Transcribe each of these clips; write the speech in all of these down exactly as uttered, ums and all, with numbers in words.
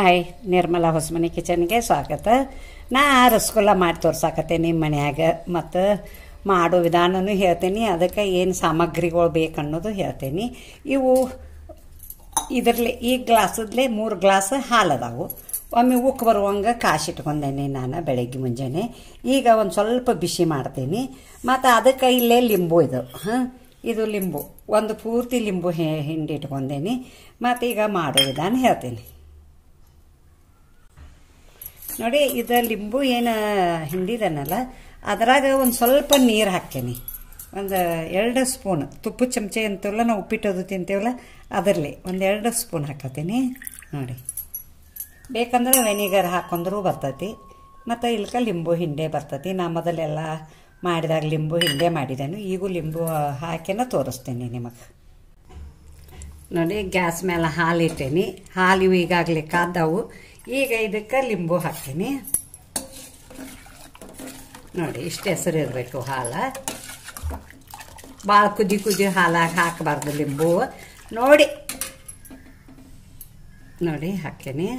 Hi, Nirmala Hosamani ಕಿಚನ್ಗೆ ಸ್ವಾಗತ. ನಾ ರಸಗುಲ್ಲ ಮಾಡಿ ತೋರ್ಸಾಕತ್ತೇನೆ ನಿಮ್ಮ ಮನ್ಯಾಗ. ಮತ್ತು ಮಾಡೋ ವಿಧಾನನೂ ಹೇಳ್ತೇನೆ, ಅದಕ್ಕೆ ಏನು ಸಾಮಗ್ರಿಗಳು ಬೇಕನ್ನೋದು ಹೇಳ್ತೇನೆ. ಇವು ಇದರಲ್ಲಿ ಈ ಗ್ಲಾಸದ್ಲೆ ಮೂರು ಗ್ಲಾಸ್ ಹಾಲು ಅದಾವು. ಒಮ್ಮೆ ಉಕ್ಕು ಬರುವಂಗೆ ಕಾಶಿಟ್ಕೊಂಡೇನೆ ನಾನು ಬೆಳಗ್ಗೆ ಮುಂಜಾನೆ. ಈಗ ಒಂದು ಸ್ವಲ್ಪ ಬಿಸಿ ಮಾಡ್ತೀನಿ. ಮತ್ತು ಅದಕ್ಕೆ ಇಲ್ಲೇ ಲಿಂಬು ಇದು ಹಾಂ ಇದು ಲಿಂಬು ಒಂದು ಪೂರ್ತಿ ಲಿಂಬು ಹಿಂಡಿ ಇಟ್ಕೊಂಡೇನಿ. ಮತ್ತು ಈಗ ಮಾಡೋ ವಿಧಾನ ಹೇಳ್ತೀನಿ ನೋಡಿ. ಇದು ಲಿಂಬು ಏನು ಹಿಂಡಿದನಲ್ಲ, ಅದ್ರಾಗ ಒಂದು ಸ್ವಲ್ಪ ನೀರು ಹಾಕ್ತೇನೆ. ಒಂದು ಎರಡು ಸ್ಪೂನ್ ತುಪ್ಪ ಚಮಚೆ ಅಂತವಲ್ಲ, ನಾವು ಉಪ್ಪಿಟ್ಟದು ತಿಂತೀವಲ್ಲ ಅದರಲ್ಲಿ ಒಂದು ಎರಡು ಸ್ಪೂನ್ ಹಾಕತ್ತೀನಿ ನೋಡಿ. ಬೇಕಂದ್ರೆ ವೆನಿಗರ್ ಹಾಕೊಂಡ್ರೂ ಬರ್ತೈತಿ, ಮತ್ತು ಇಲ್ಕ ಲಿಂಬು ಹಿಂಡೆ ಬರ್ತೈತಿ. ನಾ ಮೊದಲೆಲ್ಲ ಮಾಡಿದಾಗ ಲಿಂಬು ಹಿಂಡೆ ಮಾಡಿದ್ದೇನೆ. ಈಗೂ ಲಿಂಬು ಹಾಕಿನ ತೋರಿಸ್ತೇನೆ ನಿಮಗೆ ನೋಡಿ. ಗ್ಯಾಸ್ ಮೇಲೆ ಹಾಲು ಇಟ್ಟೇನಿ. ಹಾಲು ಇವು ಈಗಾಗಲೇ ಕಾದವು. ಈಗ ಇದಕ್ಕೆ ಲಿಂಬು ಹಾಕ್ತೀನಿ ನೋಡಿ. ಇಷ್ಟು ಹೆಸರು ಇರಬೇಕು ಹಾಲು. ಭಾಳ ಕುದಿ ಕುದಿ ಹಾಲಾಗಿ ಹಾಕಬಾರ್ದು ಲಿಂಬು ನೋಡಿ. ನೋಡಿ ಹಾಕ್ತೀನಿ.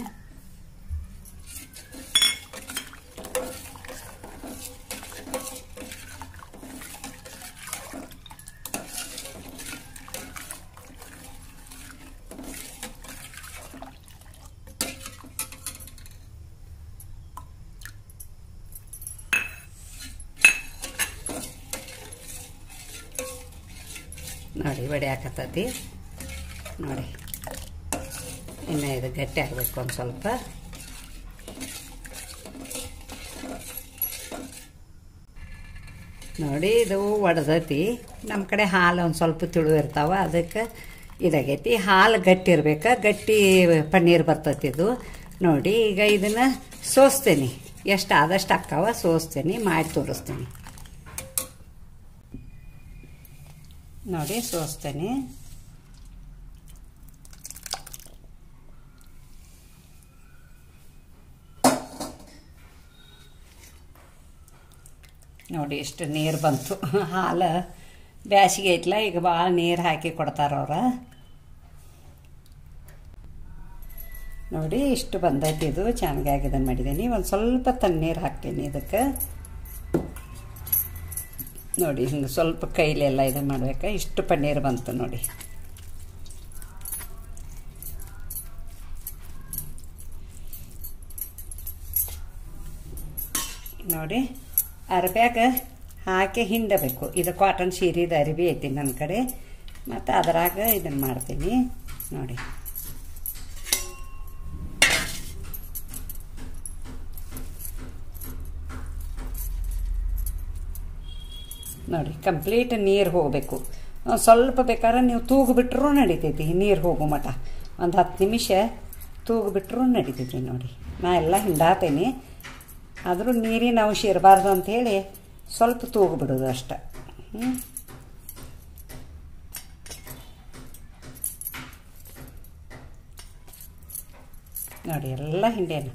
ನೋಡಿ ವಡೆ ಹಾಕತ್ತತಿ ನೋಡಿ. ಇನ್ನು ಇದು ಗಟ್ಟಿ ಆಗಬೇಕು ಒಂದು ಸ್ವಲ್ಪ. ನೋಡಿ ಇದು ಒಡೆದೈತಿ. ನಮ್ಮ ಕಡೆ ಹಾಲು ಒಂದು ಸ್ವಲ್ಪ ತಿಳು ಇರ್ತಾವೆ, ಅದಕ್ಕೆ ಇದಾಗೈತಿ. ಹಾಲು ಗಟ್ಟಿ ಇರ್ಬೇಕು, ಗಟ್ಟಿ ಪನ್ನೀರ್ ಬರ್ತೈತಿ ಇದು ನೋಡಿ. ಈಗ ಇದನ್ನು ಸೋಸ್ತೇನೆ, ಎಷ್ಟು ಆದಷ್ಟು ಅಕ್ಕಾವ ಸೋಸ್ತೇನೆ, ಮಾಡಿ ತೋರಿಸ್ತೇನೆ ನೋಡಿ. ಸೋಸ್ತೇನೆ ನೋಡಿ. ಎಷ್ಟು ನೀರು ಬಂತು. ಹಾಲು ಬ್ಯಾಸಿಗೆ ಐತ್ಲ, ಈಗ ಭಾಳ ನೀರು ಹಾಕಿ ಕೊಡ್ತಾರವ್ರ ನೋಡಿ. ಇಷ್ಟು ಬಂದೈತಿ. ಇದು ಚೆನ್ನಾಗಿ ಇದನ್ನು ಮಾಡಿದ್ದೀನಿ. ಒಂದು ಸ್ವಲ್ಪ ತಣ್ಣೀರು ಹಾಕ್ತೀನಿ ಇದಕ್ಕೆ ನೋಡಿ. ಹಿಂಗೆ ಸ್ವಲ್ಪ ಕೈಲೆಲ್ಲ ಇದು ಮಾಡ್ಬೇಕು. ಇಷ್ಟು ಪನ್ನೀರು ಬಂತು ನೋಡಿ. ನೋಡಿ ಅರ್ಬ್ಯಾಗ ಹಾಕಿ ಹಿಂಡಬೇಕು. ಇದು ಕಾಟನ್ ಸೀರೆದು ಅರಿವಿ ಐತಿ ನನ್ನ ಕಡೆ, ಮತ್ತು ಅದರಾಗ ಇದನ್ನು ಮಾಡ್ತೀನಿ ನೋಡಿ. ನೋಡಿ ಕಂಪ್ಲೀಟ್ ನೀರು ಹೋಗಬೇಕು. ಸ್ವಲ್ಪ ಬೇಕಾದ್ರೆ ನೀವು ತೂಗು ಬಿಟ್ಟರೂ ನಡಿತೈತಿ. ನೀರು ಹೋಗೋ ಮಟ ಒಂದು ಹತ್ತು ನಿಮಿಷ ತೂಗು ಬಿಟ್ಟರೂ ನಡಿತೈತಿ ನೋಡಿ. ನಾ ಎಲ್ಲ ಹಿಂಡಾತೇನೆ, ಆದರೂ ನೀರಿನ ಅಂಶ ಇರಬಾರ್ದು ಅಂಥೇಳಿ ಸ್ವಲ್ಪ ತೂಗು ಬಿಡೋದು ಅಷ್ಟೆ. ಹ್ಞೂ ನೋಡಿ ಎಲ್ಲ ಹಿಂಡೇನು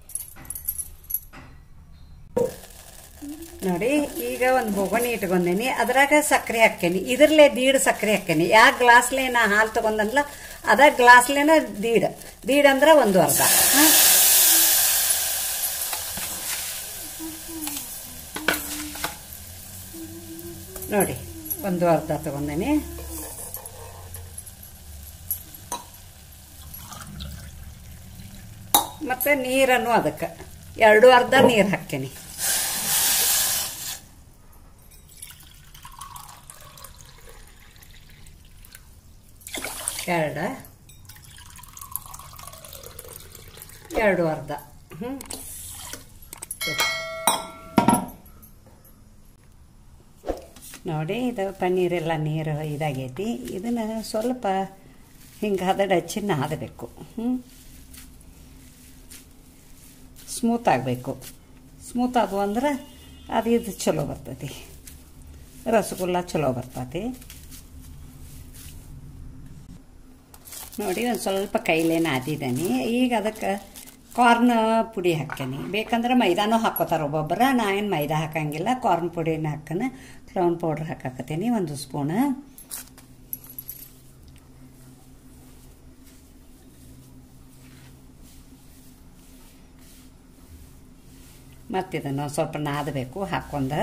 ನೋಡಿ. ಈಗ ಒಂದು ಬೋಗಣಿ ಇಟ್ಕೊಂಡೇನಿ, ಅದ್ರಾಗ ಸಕ್ಕರೆ ಹಾಕೇನಿ. ಇದರಲ್ಲೇ ದೀಡ್ ಸಕ್ಕರೆ ಹಾಕೇನಿ. ಯಾವ ಗ್ಲಾಸ್ಲೇ ನಾ ಹಾಲು ತಗೊಂಡಲ್ಲ ಅದ ಗ್ಲಾಸ್ಲೇನ ದೀಡ್ ದೀಡ್ ಅಂದ್ರೆ ಒಂದು ಅರ್ಧ. ಹಾಂ ನೋಡಿ ಒಂದು ಅರ್ಧ ತಗೊಂಡೇನಿ. ಮತ್ತು ನೀರನ್ನು ಅದಕ್ಕೆ ಎರಡು ಅರ್ಧ ನೀರು ಹಾಕೇನಿ. ಎರಡು ಎರಡು ಅರ್ಧ. ಹ್ಞೂ ನೋಡಿ. ಇದು ಪನ್ನೀರೆಲ್ಲ ನೀರು ಇದಾಗೈತಿ. ಇದನ್ನು ಸ್ವಲ್ಪ ಹಿಂಗೆ ಹದಡ ಹಚ್ಚಿ ನಾದಬೇಕು. ಹ್ಞೂ ಸ್ಮೂತ್ ಆಗಬೇಕು. ಸ್ಮೂತ್ ಆದವು ಅಂದ್ರೆ ಅದು ಇದು ಚಲೋ ಬರ್ತೈತಿ, ರಸಗುಲ್ಲ ಚಲೋ ಬರ್ತೈತಿ ನೋಡಿ. ಒಂದು ಸ್ವಲ್ಪ ಕೈಲೇ ನಾದಿದ್ದೀನಿ. ಈಗ ಅದಕ್ಕೆ ಕಾರ್ನ್ ಪುಡಿ ಹಾಕ್ತೀನಿ. ಬೇಕಂದ್ರೆ ಮೈದಾನೂ ಹಾಕೋತಾರೆ ಒಬ್ಬೊಬ್ಬರ. ನಾ ಏನು ಮೈದಾ ಹಾಕಂಗಿಲ್ಲ, ಕಾರ್ನ್ ಪುಡಿನ ಹಾಕನ. ಕ್ಲೌನ್ ಪೌಡ್ರ್ ಹಾಕಾಕತ್ತೀನಿ ಒಂದು ಸ್ಪೂನ್. ಮತ್ತಿದನ್ನು ಸ್ವಲ್ಪ ನಾದಬೇಕು ಹಾಕೊಂಡ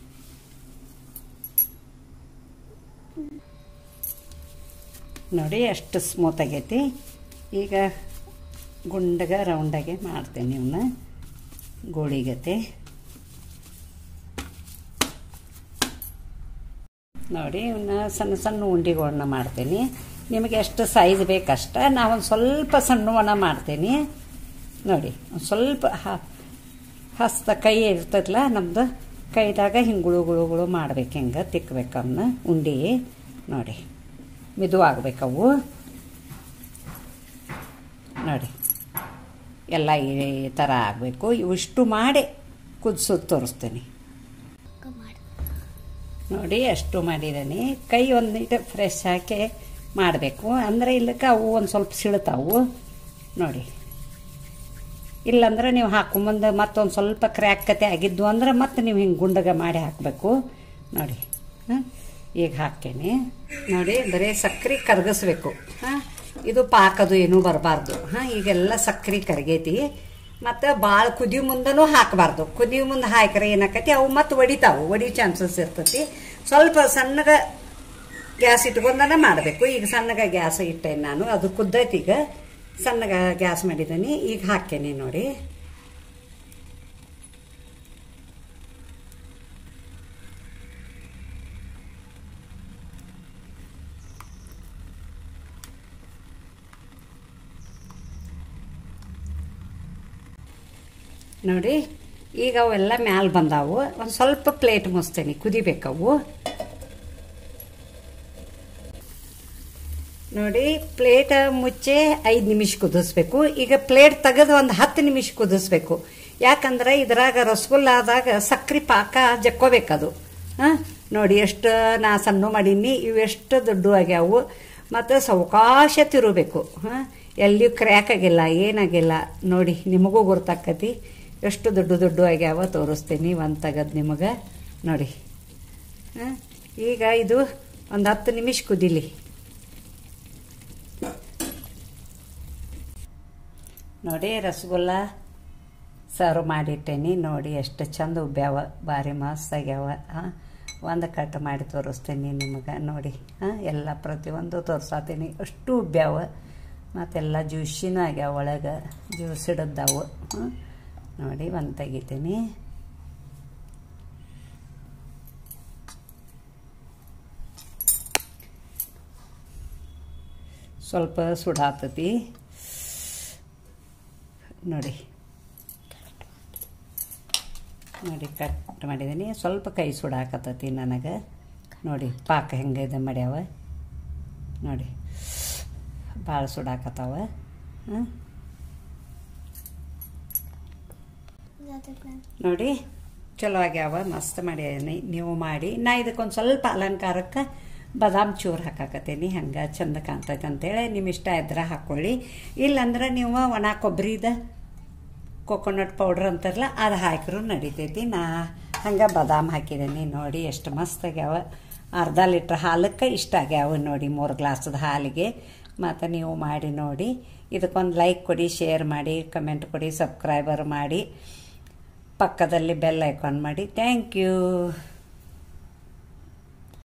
ನೋಡಿ ಎಷ್ಟು ಸ್ಮೂತ್ ಆಗೈತಿ. ಈಗ ಗುಂಡಗ ರೌಂಡಾಗೆ ಮಾಡ್ತೇನೆ ಇವನ್ನ ಗೋಳಿಗತೆ. ನೋಡಿ ಇವನ್ನ ಸಣ್ಣ ಸಣ್ಣ ಉಂಡಿಗಳನ್ನ ಮಾಡ್ತೀನಿ. ನಿಮಗೆ ಎಷ್ಟು ಸೈಜ್ ಬೇಕಷ್ಟ. ನಾವೊಂದು ಸ್ವಲ್ಪ ಸಣ್ಣವನ್ನ ಮಾಡ್ತೀನಿ. ನೋಡಿ ಒಂದು ಸ್ವಲ್ಪ ಹಸ್ತ ಕೈ ಇರ್ತದಲ್ಲ ನಮ್ದು, ಕೈದಾಗ ಹಿಂಗೆ ಗುಳು ಗುಳುಗಳು ಮಾಡ್ಬೇಕು, ಹಿಂಗೆ ತಿಕ್ಕಬೇಕು ಅವನ್ನ ಉಂಡಿ. ನೋಡಿ ಮಿದು ಆಗ್ಬೇಕವು. ನೋಡಿ ಎಲ್ಲ ಈ ಥರ ಆಗಬೇಕು. ಇವಿಷ್ಟು ಮಾಡಿ ಕುದಿಸೋದು ತೋರಿಸ್ತೀನಿ. ನೋಡಿ ಅಷ್ಟು ಮಾಡಿದ್ದೀನಿ. ಕೈ ಒಂದಿಟ್ಟು ಫ್ರೆಶ್ ಹಾಕಿ ಮಾಡಬೇಕು, ಅಂದರೆ ಇಲ್ಲಕ್ಕೆ ಅವು ಒಂದು ಸ್ವಲ್ಪ ಸಿಳ್ತಾವು. ನೋಡಿ ಇಲ್ಲಾಂದ್ರೆ ನೀವು ಹಾಕೊಂಬಂದು ಮತ್ತೊಂದು ಸ್ವಲ್ಪ ಕ್ರ್ಯಾಕ್ ಕತೆ ಆಗಿದ್ದು ಅಂದ್ರೆ ಮತ್ತೆ ನೀವು ಹಿಂಗೆ ಗುಂಡಗ ಮಾಡಿ ಹಾಕಬೇಕು. ನೋಡಿ ಹಾಂ ಈಗ ಹಾಕ್ತೇನೆ. ನೋಡಿ ಬರೀ ಸಕ್ಕರೆ ಕರಗಿಸ್ಬೇಕು. ಹಾಂ ಇದು ಪಾಕದು ಏನೂ ಬರಬಾರ್ದು. ಹಾಂ ಈಗೆಲ್ಲ ಸಕ್ಕರೆ ಕರಗೈತಿ. ಮತ್ತು ಭಾಳ ಕುದಿಯೋ ಮುಂದನೂ ಹಾಕಬಾರ್ದು. ಕುದಿಯೋ ಮುಂದೆ ಹಾಕ್ರೆ ಏನಾಕತಿ ಅವು ಮತ್ತೆ ಒಡಿತಾವು, ಒಡಿಯೋ ಚಾನ್ಸಸ್ ಇರ್ತೈತಿ. ಸ್ವಲ್ಪ ಸಣ್ಣಗೆ ಗ್ಯಾಸ್ ಇಟ್ಕೊಂಡನ ಮಾಡಬೇಕು. ಈಗ ಸಣ್ಣಗೆ ಗ್ಯಾಸ್ ಇಟ್ಟೇನೆ ನಾನು, ಅದು ಕುದ್ದೈತಿ. ಈಗ ಸಣ್ಣಗೆ ಗ್ಯಾಸ್ ಮಾಡಿದ್ದೀನಿ. ಈಗ ಹಾಕ್ತೇನೆ ನೋಡಿ. ನೋಡಿ ಈಗ ಅವೆಲ್ಲ ಮ್ಯಾಲೆ ಬಂದಾವು. ಒಂದು ಸ್ವಲ್ಪ ಪ್ಲೇಟ್ ಮುಚ್ತೇನೆ, ಕುದಿಬೇಕವು. ನೋಡಿ ಪ್ಲೇಟ್ ಮುಚ್ಚೆ ಐದು ನಿಮಿಷ ಕುದಿಸ್ಬೇಕು. ಈಗ ಪ್ಲೇಟ್ ತೆಗೆದು ಒಂದು ಹತ್ತು ನಿಮಿಷ ಕುದಿಸ್ಬೇಕು. ಯಾಕಂದ್ರೆ ಇದ್ರಾಗ ರಸಗುಲ್ಲಾದಾಗ ಸಕ್ಕರೆ ಪಾಕ ಜಕ್ಕೋಬೇಕದು. ಹಾಂ ನೋಡಿ ಎಷ್ಟು ನಾ ಸಣ್ಣ ಮಾಡೀನಿ. ಇವೆಷ್ಟು ದೊಡ್ಡ ಆಗ್ಯಾವು. ಮತ್ತು ಸಾವಕಾಶ ತಿರುಬೇಕು. ಹಾಂ ಎಲ್ಲಿಯೂ ಕ್ರ್ಯಾಕ್ ಆಗಿಲ್ಲ, ಏನಾಗಿಲ್ಲ. ನೋಡಿ ನಿಮಗೂ ಗೊತ್ತಾಕತಿ ಎಷ್ಟು ದೊಡ್ಡ ದೊಡ್ಡ ಆಗ್ಯಾವ. ತೋರಿಸ್ತೀನಿ ಒಂದು ತೆಗೆದು ನಿಮಗೆ. ನೋಡಿ ಹಾಂ ಈಗ ಇದು ಒಂದು ಹತ್ತು ನಿಮಿಷ ಕುದಿಲಿ. ನೋಡಿ ರಸಗುಲ್ಲ ಸರ್ವ್ ಮಾಡಿಟ್ಟೇನಿ. ನೋಡಿ ಎಷ್ಟು ಚಂದ ಉಬ್ಬ್ಯಾವ, ಭಾರಿ ಮಸ್ತ್ ಆಗ್ಯಾವ. ಹಾಂ ಒಂದು ಕಟ್ ಮಾಡಿ ತೋರಿಸ್ತೀನಿ ನಿಮಗೆ. ನೋಡಿ ಹಾಂ ಎಲ್ಲ ಪ್ರತಿಯೊಂದು ತೋರ್ಸಾತೀನಿ. ಅಷ್ಟು ಉಬ್ಬ್ಯಾವ. ಮತ್ತೆಲ್ಲ ಜ್ಯೂಸಿನೂ ಆಗ್ಯಾವ, ಒಳಗೆ ಜ್ಯೂಸ್ ಹಿಡಿದಾವು. ಹಾಂ ನೋಡಿ ಒಂದು ತೆಗಿತೀನಿ. ಸ್ವಲ್ಪ ಸುಡಾತತಿ ನೋಡಿ. ನೋಡಿ ಕಟ್ ಮಾಡಿದ್ದೀನಿ. ಸ್ವಲ್ಪ ಕೈ ಸುಡಾಕತ್ತತಿ ನನಗೆ. ನೋಡಿ ಪಾಕ ಹೆಂಗೆ ಇದು ಮಾಡ್ಯಾವ. ನೋಡಿ ಭಾಳ ಸುಡಾಕತ್ತಾವ. ಹಾಂ ನೋಡಿ ಚಲೋ ಆಗ್ಯಾವ, ಮಸ್ತ್ ಮಾಡ್ಯಾನಿ. ನೀವು ಮಾಡಿ. ನಾ ಇದಕ್ಕೊಂದು ಸ್ವಲ್ಪ ಅಲಂಕಾರಕ್ಕೆ ಬಾದಾಮ್ ಚೂರು ಹಾಕಾಕತ್ತೀನಿ. ಹಂಗೆ ಚಂದ ಕಾಣ್ತೈತೆ ಅಂತೇಳಿ ನಿಮ್ಮ ಇಷ್ಟ ಇದ್ರೆ ಹಾಕ್ಕೊಳ್ಳಿ. ಇಲ್ಲಾಂದ್ರೆ ನೀವು ಒಣ ಕೊಬ್ಬರಿದ ಕೊಕೊನಟ್ ಪೌಡ್ರ್ ಅಂತಾರಲ್ಲ ಅದು ಹಾಕಿರೂ ನಡಿತೈತಿ. ನಾ ಹಂಗೆ ಬಾದಾಮ್ ಹಾಕಿದ್ದೀನಿ. ನೋಡಿ ಎಷ್ಟು ಮಸ್ತ್ ಆಗ್ಯಾವ. ಅರ್ಧ ಲೀಟ್ರ್ ಹಾಲಕ್ಕೆ ಇಷ್ಟ ಆಗ್ಯಾವ ನೋಡಿ, ಮೂರು ಗ್ಲಾಸದ ಹಾಲಿಗೆ. ಮತ್ತು ನೀವು ಮಾಡಿ ನೋಡಿ. ಇದಕ್ಕೊಂದು ಲೈಕ್ ಕೊಡಿ, ಶೇರ್ ಮಾಡಿ, ಕಮೆಂಟ್ ಕೊಡಿ, ಸಬ್ಸ್ಕ್ರೈಬರ್ ಮಾಡಿ, ಪಕ್ಕದಲ್ಲಿ ಬೆಲ್ ಐಕಾನ್ ಮಾಡಿ. Thank you.